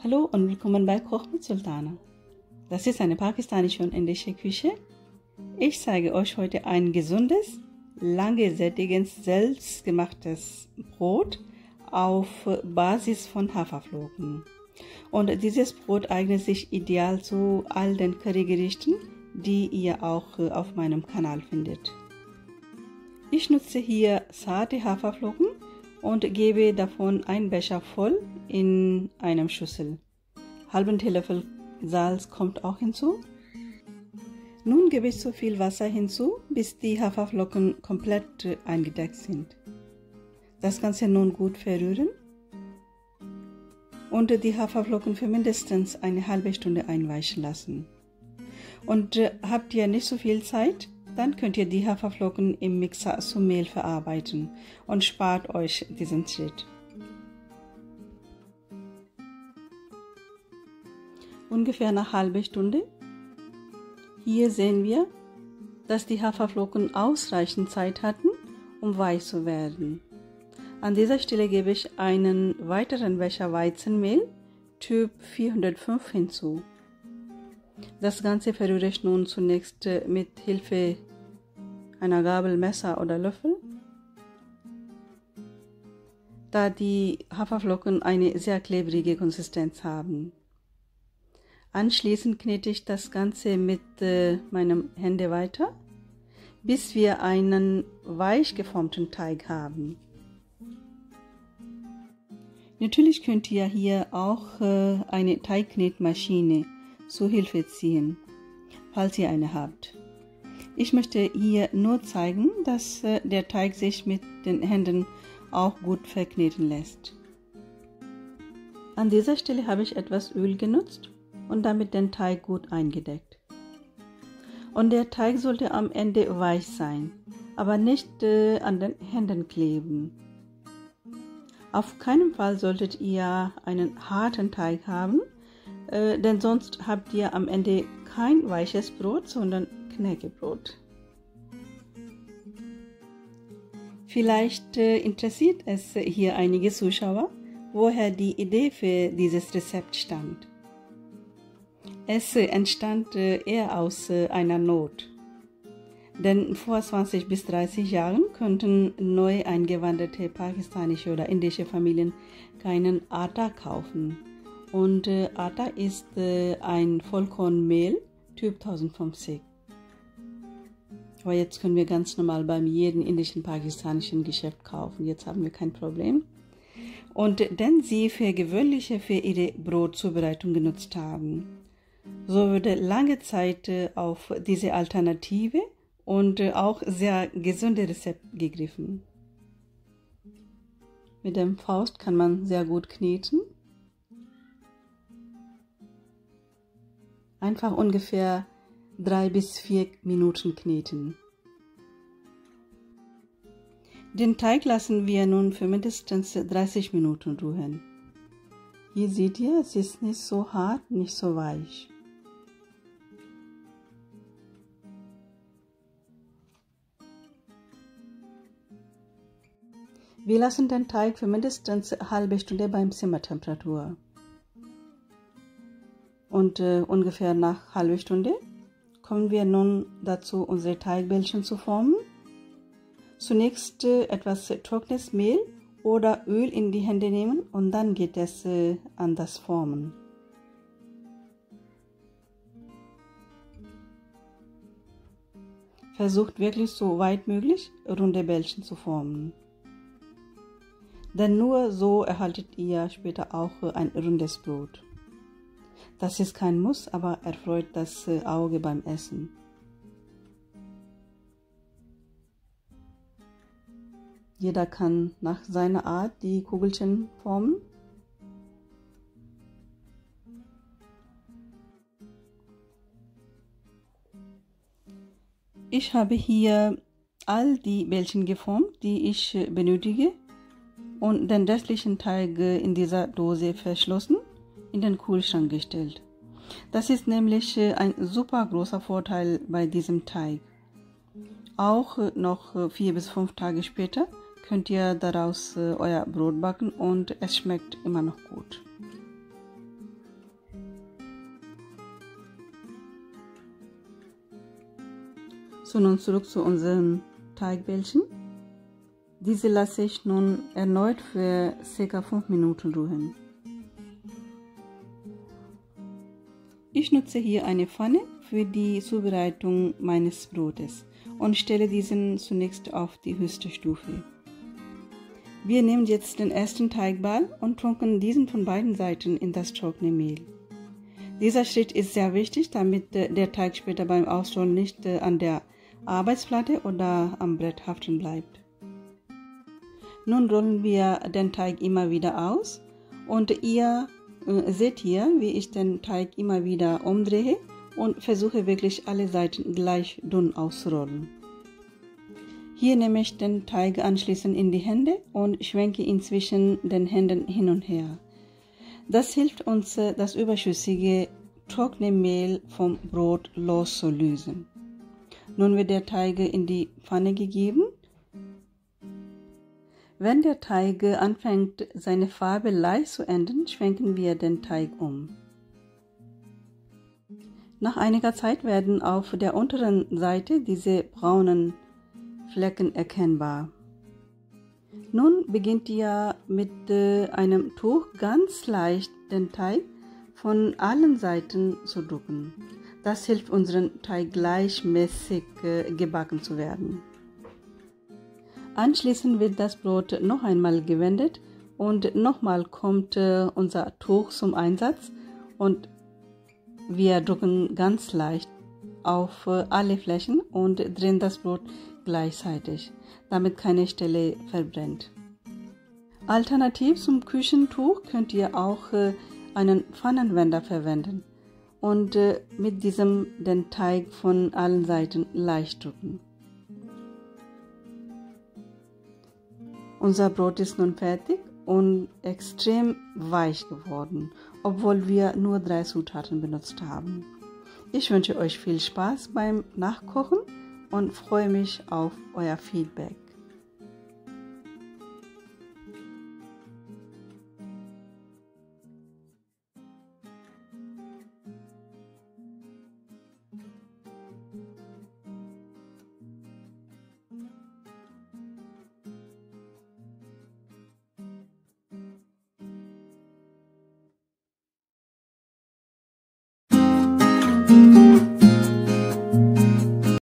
Hallo und willkommen bei Koch mit Sultana. Das ist eine pakistanische und indische Küche. Ich zeige euch heute ein gesundes, lange sättigendes, selbstgemachtes Brot auf Basis von Haferflocken. Und dieses Brot eignet sich ideal zu all den Currygerichten, die ihr auch auf meinem Kanal findet. Ich nutze hier zarte Haferflocken und gebe davon einen Becher voll in einem Schüssel. Halben Teelöffel Salz kommt auch hinzu. Nun gebe ich so viel Wasser hinzu, bis die Haferflocken komplett eingedeckt sind. Das Ganze nun gut verrühren und die Haferflocken für mindestens eine halbe Stunde einweichen lassen. Und habt ihr nicht so viel Zeit, dann könnt ihr die Haferflocken im Mixer zu Mehl verarbeiten und spart euch diesen Schritt. Ungefähr eine halbe Stunde. Hier sehen wir, dass die Haferflocken ausreichend Zeit hatten, um weich zu werden. An dieser Stelle gebe ich einen weiteren Becher Weizenmehl, Typ 405 hinzu. Das Ganze verrühre ich nun zunächst mit Hilfe einer Gabel, Messer oder Löffel, da die Haferflocken eine sehr klebrige Konsistenz haben. Anschließend knete ich das Ganze mit meinen Händen weiter, bis wir einen weich geformten Teig haben. Natürlich könnt ihr hier auch eine Teigknetmaschine zur Hilfe ziehen, falls ihr eine habt. Ich möchte hier nur zeigen, dass der Teig sich mit den Händen auch gut verkneten lässt. An dieser Stelle habe ich etwas Öl genutzt und damit den Teig gut eingedeckt. Und der Teig sollte am Ende weich sein, aber nicht an den Händen kleben. Auf keinen Fall solltet ihr einen harten Teig haben, denn sonst habt ihr am Ende kein weiches Brot, sondern Knäckebrot. Vielleicht interessiert es hier einige Zuschauer, woher die Idee für dieses Rezept stammt. Es entstand eher aus einer Not. Denn vor 20 bis 30 Jahren konnten neu eingewanderte pakistanische oder indische Familien keinen Atta kaufen. Und Atta ist ein Vollkornmehl Typ 1050. Aber jetzt können wir ganz normal beim jedem indischen, pakistanischen Geschäft kaufen. Jetzt haben wir kein Problem. Und den sie für gewöhnliche für ihre Brotzubereitung genutzt haben, so wurde lange Zeit auf diese Alternative und auch sehr gesunde Rezept gegriffen. Mit dem Faust kann man sehr gut kneten. Einfach ungefähr 3 bis 4 Minuten kneten. Den Teig lassen wir nun für mindestens 30 Minuten ruhen. Hier seht ihr, es ist nicht so hart, nicht so weich. Wir lassen den Teig für mindestens eine halbe Stunde beim Zimmertemperatur. Und ungefähr nach einer halben Stunde kommen wir nun dazu, unsere Teigbällchen zu formen. Zunächst etwas trockenes Mehl oder Öl in die Hände nehmen und dann geht es an das Formen. Versucht wirklich so weit möglich runde Bällchen zu formen. Denn nur so erhaltet ihr später auch ein rundes Brot. Das ist kein Muss, aber erfreut das Auge beim Essen. Jeder kann nach seiner Art die Kugelchen formen. Ich habe hier all die Bällchen geformt, die ich benötige, und den restlichen Teig in dieser Dose verschlossen, in den Kühlschrank gestellt. Das ist nämlich ein super großer Vorteil bei diesem Teig. Auch noch 4 bis 5 Tage später könnt ihr daraus euer Brot backen und es schmeckt immer noch gut. So, nun zurück zu unseren Teigbällchen. Diese lasse ich nun erneut für ca. 5 Minuten ruhen. Ich nutze hier eine Pfanne für die Zubereitung meines Brotes und stelle diesen zunächst auf die höchste Stufe. Wir nehmen jetzt den ersten Teigball und tunken diesen von beiden Seiten in das trockene Mehl. Dieser Schritt ist sehr wichtig, damit der Teig später beim Ausrollen nicht an der Arbeitsplatte oder am Brett haften bleibt. Nun rollen wir den Teig immer wieder aus und ihr seht hier, wie ich den Teig immer wieder umdrehe und versuche wirklich alle Seiten gleich dünn auszurollen. Hier nehme ich den Teig anschließend in die Hände und schwenke ihn zwischen den Händen hin und her. Das hilft uns, das überschüssige trockene Mehl vom Brot loszulösen. Nun wird der Teig in die Pfanne gegeben. Wenn der Teig anfängt, seine Farbe leicht zu ändern, schwenken wir den Teig um. Nach einiger Zeit werden auf der unteren Seite diese braunen Flecken erkennbar. Nun beginnt ihr mit einem Tuch ganz leicht den Teig von allen Seiten zu drücken. Das hilft unserem Teig gleichmäßig gebacken zu werden. Anschließend wird das Brot noch einmal gewendet und nochmal kommt unser Tuch zum Einsatz und wir drücken ganz leicht auf alle Flächen und drehen das Brot gleichzeitig, damit keine Stelle verbrennt. Alternativ zum Küchentuch könnt ihr auch einen Pfannenwender verwenden und mit diesem den Teig von allen Seiten leicht drücken. Unser Brot ist nun fertig und extrem weich geworden, obwohl wir nur 3 Zutaten benutzt haben. Ich wünsche euch viel Spaß beim Nachkochen und freue mich auf euer Feedback.